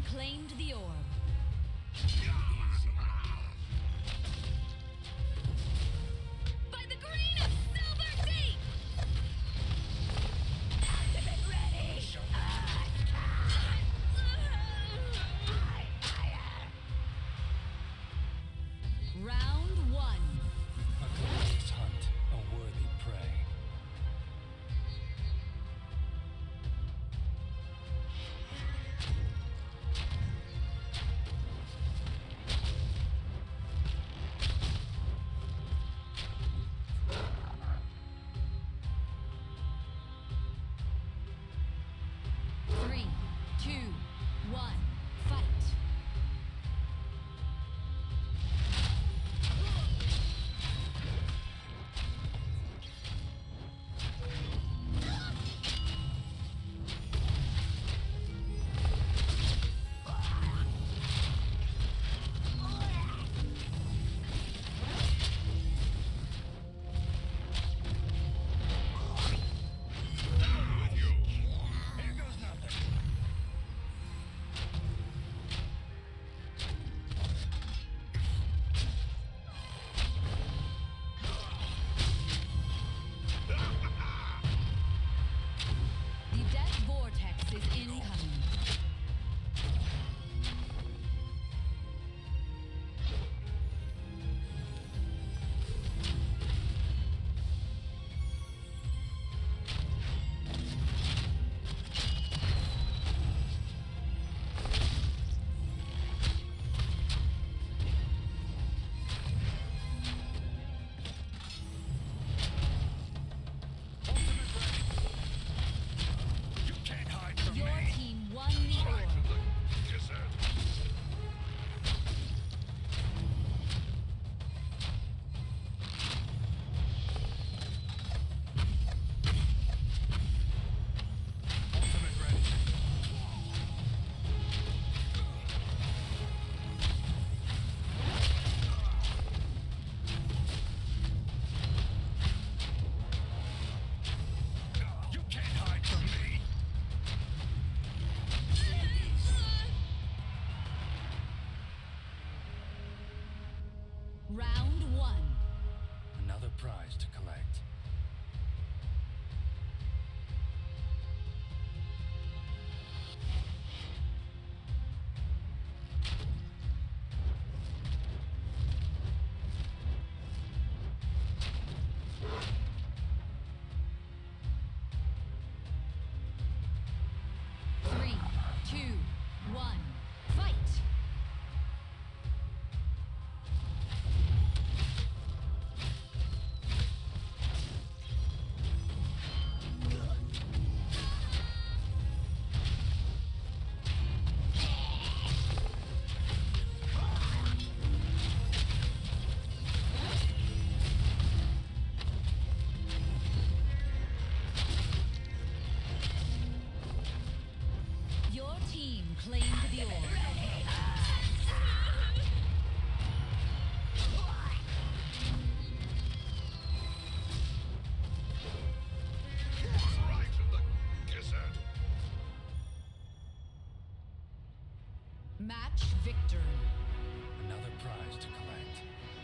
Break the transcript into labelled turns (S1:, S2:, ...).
S1: team claimed the orb. By the green of Silver Deep! Activate ready! Round one.
S2: A glorious hunt, a worthy prey.
S1: Three, two, one, fight!
S2: Here goes nothing.
S1: The death vortex is incoming.
S2: You can't hide from
S1: Your
S2: me.
S1: team won the orb.
S2: Ultimate ready. You can't hide from me.
S1: Round one.
S2: Another prize to collect.
S1: Three, two, one, fight! Your team claimed the orb. Match victory.
S2: Another prize to collect.